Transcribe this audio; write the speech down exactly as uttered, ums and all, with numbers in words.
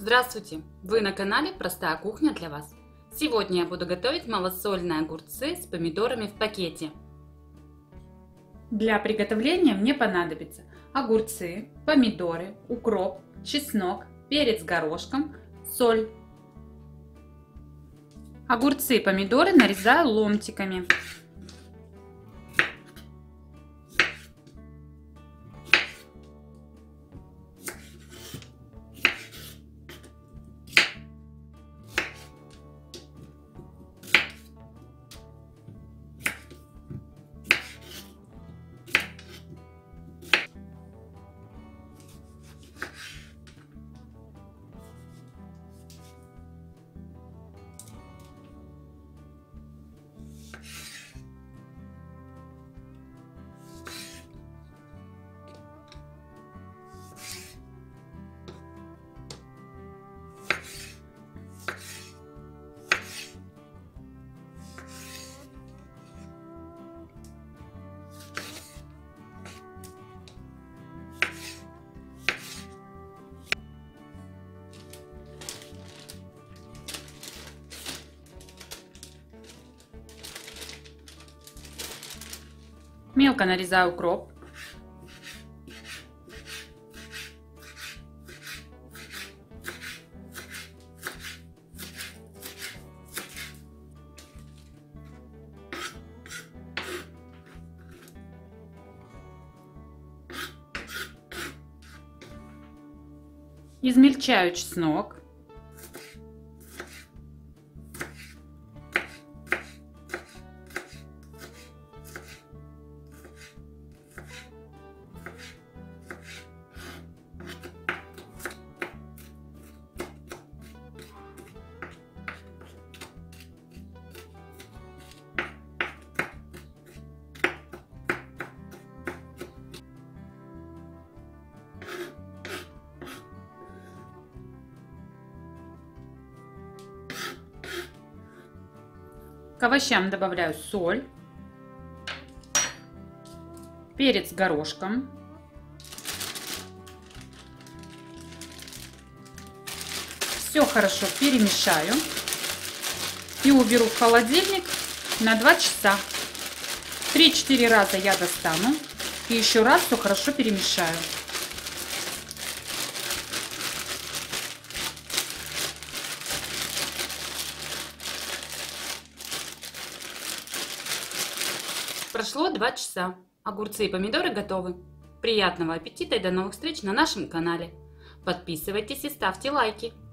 Здравствуйте! Вы на канале Простая кухня для вас. Сегодня я буду готовить малосольные огурцы с помидорами в пакете. Для приготовления мне понадобится огурцы, помидоры, укроп, чеснок, перец горошком, соль. Огурцы и помидоры нарезаю ломтиками. Мелко нарезаю укроп. Измельчаю чеснок. К овощам добавляю соль, перец горошком, все хорошо перемешаю и уберу в холодильник на два часа. три-четыре раза я достану и еще раз все хорошо перемешаю. Прошло два часа. Огурцы и помидоры готовы. Приятного аппетита и до новых встреч на нашем канале. Подписывайтесь и ставьте лайки.